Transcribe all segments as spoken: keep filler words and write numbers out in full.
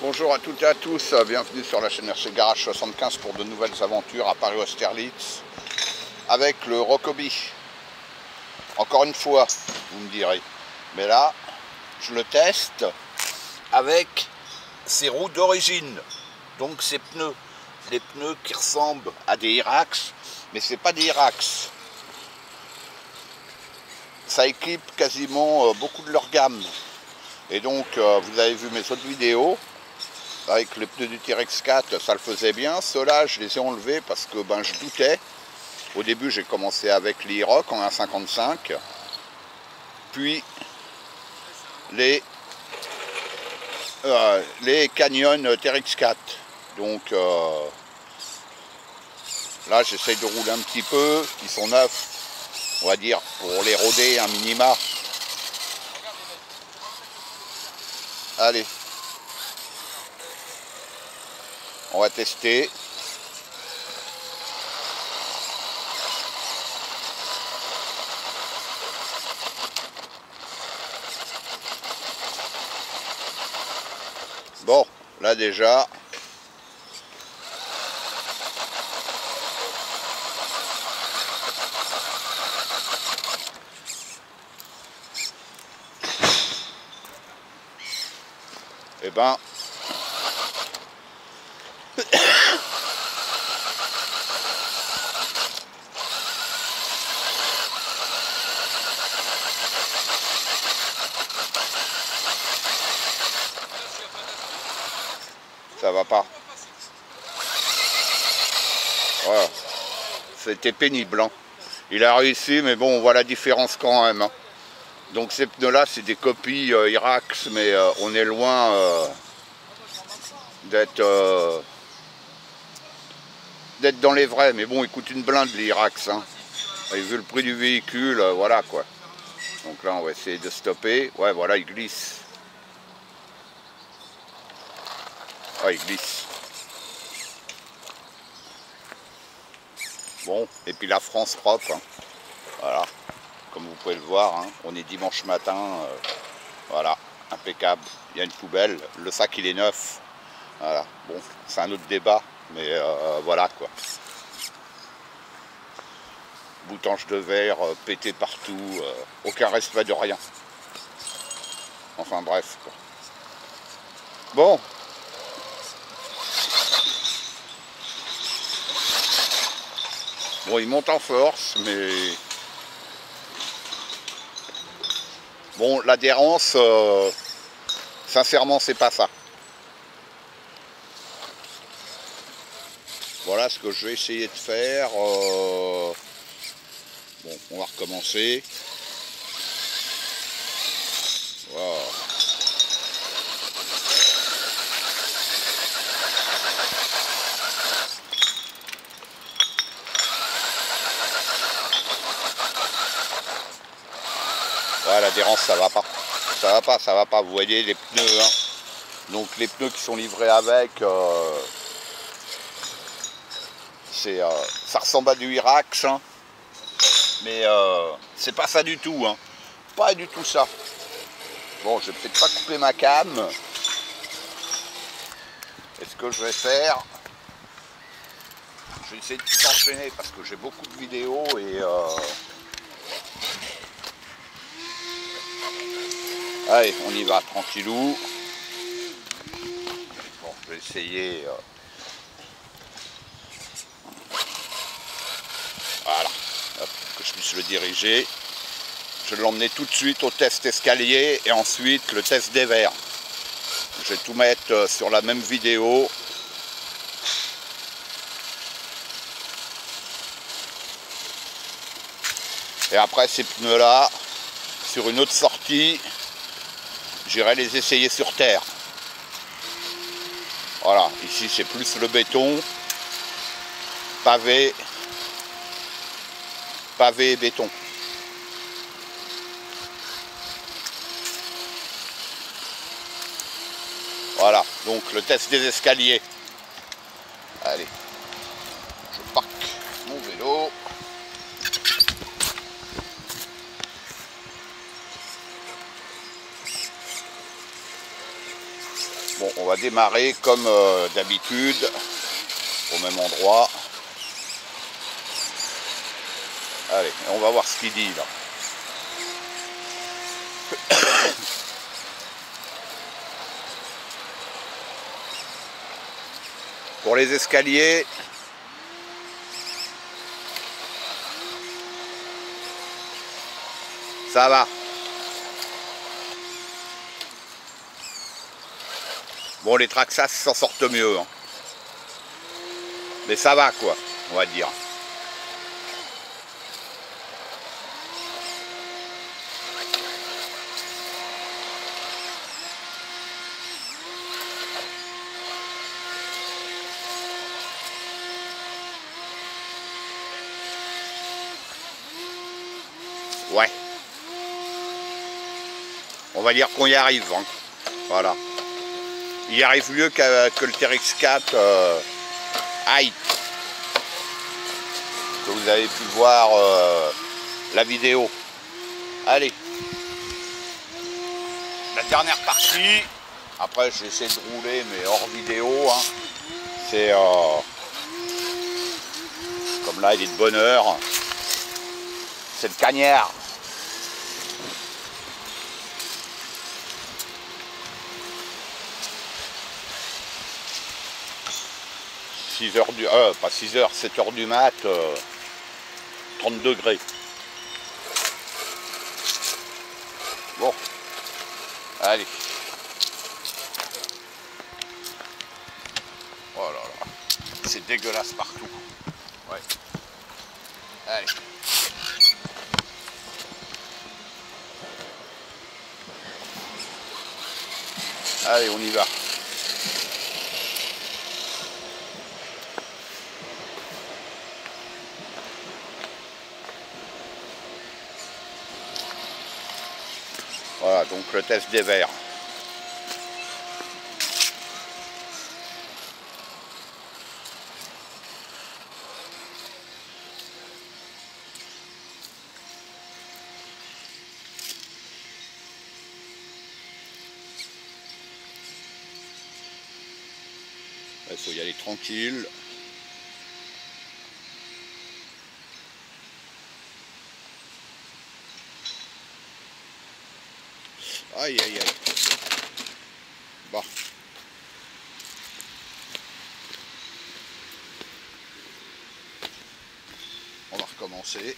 Bonjour à toutes et à tous, bienvenue sur la chaîne R C Garage soixante-quinze pour de nouvelles aventures à Paris-Austerlitz avec le Rockaby. Encore une fois, vous me direz, mais là, je le teste avec ses roues d'origine, donc ses pneus, les pneus qui ressemblent à des Irax, mais c'est pas des Irax. Ça équipe quasiment beaucoup de leur gamme. Et donc, euh, vous avez vu mes autres vidéos, avec les pneus du T-Rex quatre, ça le faisait bien. Ceux-là, je les ai enlevés parce que ben, je doutais. Au début, j'ai commencé avec les Iroq en un cinquante-cinq, puis les, euh, les Canyon T-Rex quatre. Donc, euh, là, j'essaye de rouler un petit peu. Ils sont neufs, on va dire, pour les roder un minima. Allez, on va tester. Bon, là déjà, eh ben, ça va pas. Voilà. C'était pénible, hein. Il a réussi, mais bon, on voit la différence quand même, hein. Donc ces pneus-là, c'est des copies euh, Irax, mais euh, on est loin euh, d'être euh, d'être dans les vrais. Mais bon, ils coûtent une blinde, les Irax, hein. Et vu le prix du véhicule, euh, voilà quoi. Donc là, on va essayer de stopper. Ouais, voilà, il glisse. Ouais, il glisse. Bon, et puis la France propre, hein. Voilà, comme vous pouvez le voir, hein, on est dimanche matin, euh, voilà, impeccable. Il y a une poubelle, le sac il est neuf, voilà. Bon, c'est un autre débat, mais euh, voilà quoi. Boutange de verre, euh, pété partout, euh, aucun respect de rien. Enfin bref quoi. Bon. Bon, il monte en force, mais bon, l'adhérence, euh, sincèrement, c'est pas ça. Voilà ce que je vais essayer de faire. Euh... Bon, on va recommencer. Voilà. Ouais, l'adhérence ça va pas, ça va pas, ça va pas, vous voyez les pneus, hein. Donc les pneus qui sont livrés avec, euh, c'est, euh, ça ressemble à du Irax, hein. Mais euh, c'est pas ça du tout, hein. Pas du tout ça. Bon, je vais peut-être pas couper ma cam. Et ce que je vais faire, je vais essayer de tout enchaîner parce que j'ai beaucoup de vidéos et euh, allez, on y va, tranquillou. Bon, je vais essayer. Euh... Voilà, hop, que je puisse le diriger. Je vais l'emmener tout de suite au test escalier et ensuite le test des verres. Je vais tout mettre sur la même vidéo. Et après ces pneus-là, sur une autre sortie, j'irai les essayer sur terre. Voilà, ici c'est plus le béton, pavé, pavé et béton. Voilà, donc le test des escaliers. Allez, je parque mon vélo. Bon, on va démarrer comme euh, d'habitude, au même endroit. Allez, on va voir ce qu'il dit là. Pour les escaliers, ça va. Bon, les Traxxas s'en sortent mieux, hein. Mais ça va quoi, on va dire. Ouais. On va dire qu'on y arrive, hein. Voilà. Il y arrive mieux que, que le T R X quatre euh, Height, que vous avez pu voir euh, la vidéo. Allez. La dernière partie. Après, je vais essayer de rouler, mais hors vidéo. Hein. C'est euh, comme là, il est de bonne heure. C'est le cagnard. six heures du... Euh, pas six heures, sept heures du mat, euh, trente degrés. Bon. Allez. Oh là là. C'est dégueulasse partout. Ouais. Allez. Allez, on y va. Voilà, donc le test des verres. Il faut y aller tranquille. Aïe aïe aïe. Bon. On va recommencer.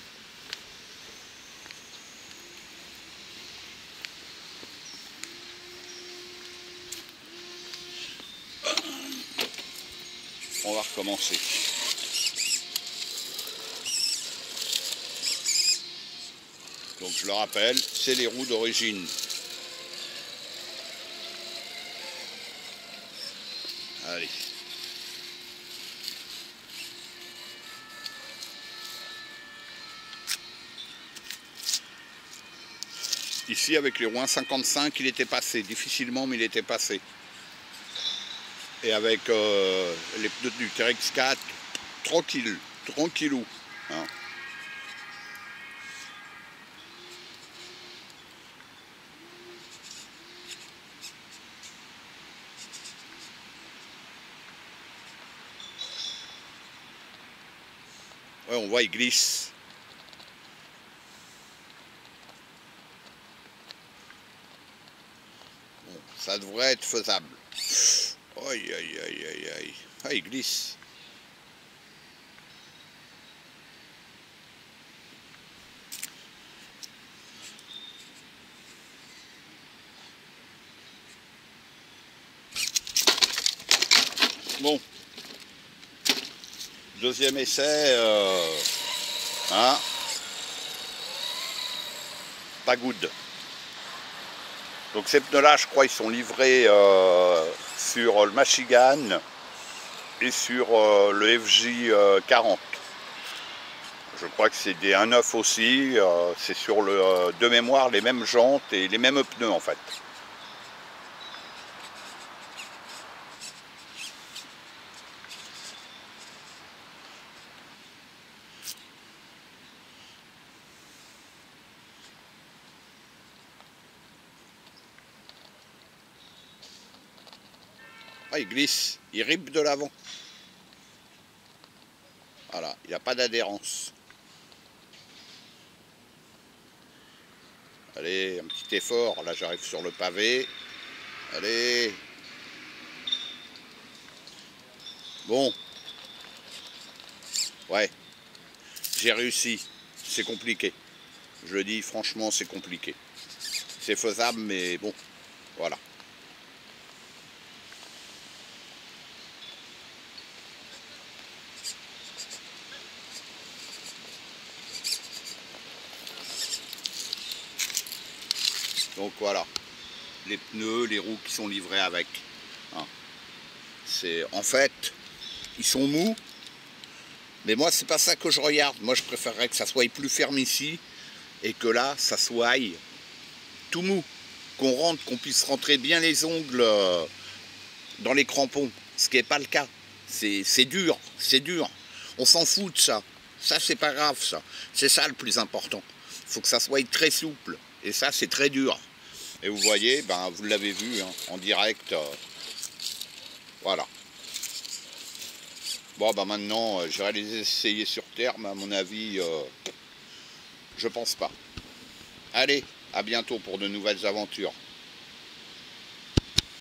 On va recommencer. Donc je le rappelle, c'est les roues d'origine. Allez. Ici avec les roues un cinquante-cinq, il était passé, difficilement mais il était passé. Et avec euh, les pneus du T R X quatre, tranquille, tranquillou. Hein. Ouais, on voit, il glisse. Bon, ça devrait être faisable. Aïe, aïe, aïe, aïe, aïe. Ah, il glisse. Bon. Deuxième essai. Euh, hein. Pas good. Donc ces pneus-là, je crois, ils sont livrés euh, sur le Michigan et sur euh, le F J quarante. Je crois que c'est des un neuf aussi. Euh, c'est sur le euh, de mémoire les mêmes jantes et les mêmes pneus en fait. Ah, il glisse, il ripe de l'avant. Voilà, il n'a pas d'adhérence. Allez, un petit effort, là j'arrive sur le pavé. Allez. Bon. Ouais. J'ai réussi. C'est compliqué. Je le dis franchement, c'est compliqué. C'est faisable, mais bon, voilà. Donc voilà, les pneus, les roues qui sont livrés avec. Hein. C'est, en fait, ils sont mous, mais moi c'est pas ça que je regarde. Moi je préférerais que ça soit plus ferme ici et que là ça soit tout mou, qu'on rentre, qu'on puisse rentrer bien les ongles dans les crampons, ce qui n'est pas le cas. C'est dur, c'est dur. On s'en fout de ça. Ça c'est pas grave ça. C'est ça le plus important. Il faut que ça soit très souple. Et ça c'est très dur. Et vous voyez, ben, vous l'avez vu hein, en direct. Euh, voilà. Bon, ben maintenant, euh, j'irai les essayer sur terre, mais à mon avis, euh, je pense pas. Allez, à bientôt pour de nouvelles aventures.